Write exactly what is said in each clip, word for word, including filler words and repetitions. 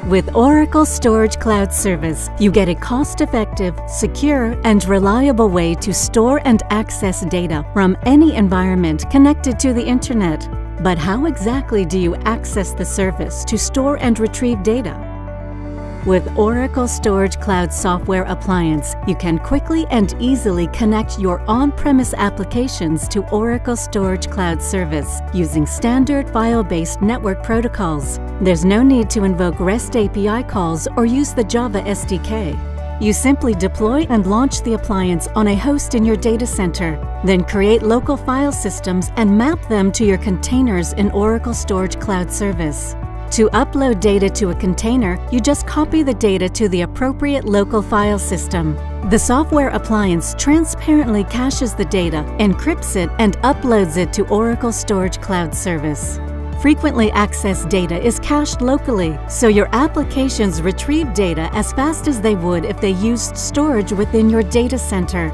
With Oracle Storage Cloud Service, you get a cost-effective, secure, and reliable way to store and access data from any environment connected to the Internet. But how exactly do you access the service to store and retrieve data? With Oracle Storage Cloud Software Appliance, you can quickly and easily connect your on-premise applications to Oracle Storage Cloud Service using standard file-based network protocols. There's no need to invoke REST A P I calls or use the Java S D K. You simply deploy and launch the appliance on a host in your data center, then create local file systems and map them to your containers in Oracle Storage Cloud Service. To upload data to a container, you just copy the data to the appropriate local file system. The software appliance transparently caches the data, encrypts it, and uploads it to Oracle Storage Cloud Service. Frequently accessed data is cached locally, so your applications retrieve data as fast as they would if they used storage within your data center.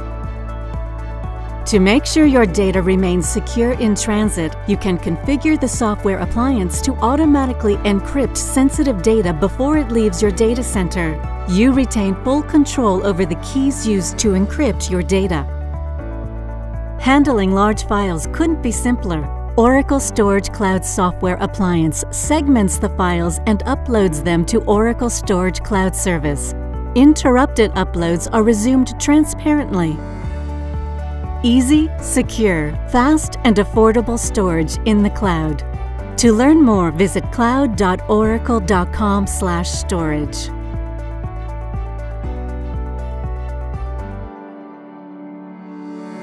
To make sure your data remains secure in transit, you can configure the software appliance to automatically encrypt sensitive data before it leaves your data center. You retain full control over the keys used to encrypt your data. Handling large files couldn't be simpler. Oracle Storage Cloud Software Appliance segments the files and uploads them to Oracle Storage Cloud Service. Interrupted uploads are resumed transparently. Easy, secure, fast, and affordable storage in the cloud. To learn more, visit cloud dot oracle dot com slash storage.